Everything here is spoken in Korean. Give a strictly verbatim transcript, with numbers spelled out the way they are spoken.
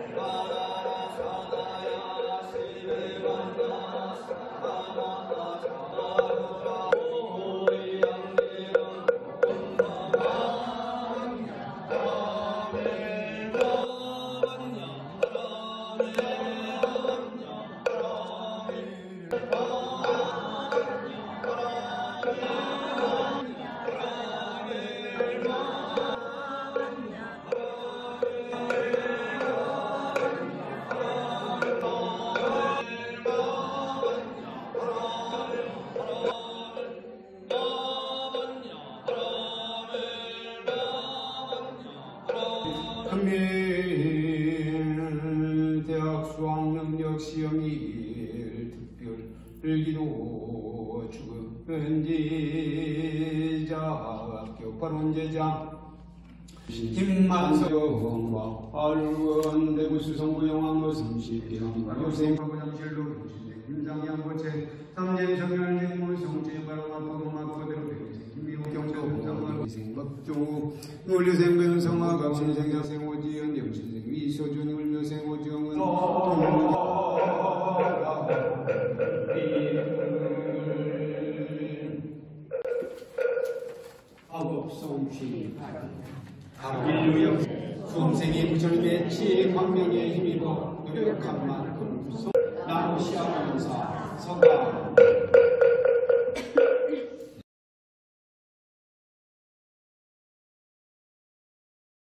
한밀대학 수학능력시험일 특별기도 주근지자 격발원제장 김만성과 알원 대구수성구 영암로 삼십평 요생부장실로 김장양고체 삼재성열직무성체바람아파고마포대로 경도 울류생 변성화가 신생자생 오지연 영신생 위소준 울류생 오정은 아곱성취 인류역 수험생이 부처님의 광명에 힘입어 노력한 만큼 나로 시합하면서 성과